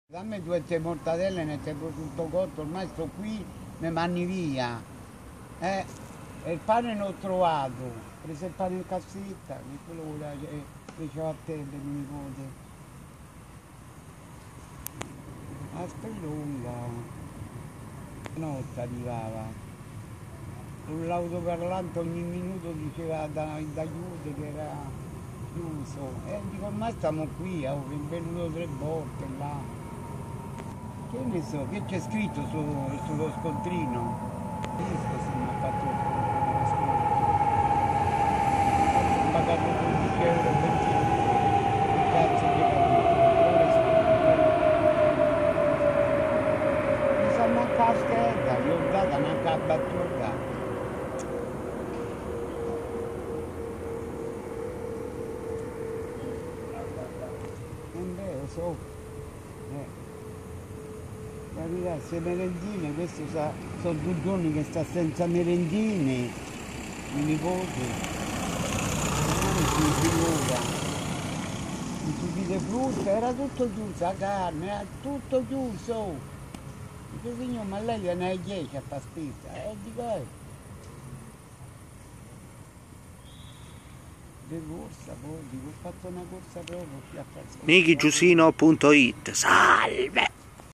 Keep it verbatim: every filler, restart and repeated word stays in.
Dammi due tre mortadelle, ne tengo tutto cotto, ormai sto qui, mi manni via. Eh, e il pane non ho trovato, ho preso il pane in cassetta, che quello che faceva a te, per mio nipote. Aspetta lunga, notte arrivava. Con l'autoparlante ogni minuto diceva da, da chiudere che era chiuso. E dico, ormai stiamo qui, ho venuto tre volte là. Che ne so, che c'è scritto su, sullo scontrino? Visto se mi ha fatto lo scontrino. Ho pagato dodici euro per chilo. Che cazzo di capito? Mi sa manca la scheda, gli ho data manca la battuta. Non vero, so. Eh. Capirà, se merendine, questo sa, sono due giorni che sta senza merendine, mio nipote, non si figura, il succhi di frutta, era tutto chiuso, la carne, era tutto chiuso. Dico signor, ma lei viene alle dieci a fare spesa, e dico eh. Di corsa, poi, dico, ho fatto una corsa proprio qui a fare spesa. Nichi Giusino punto it. Salve!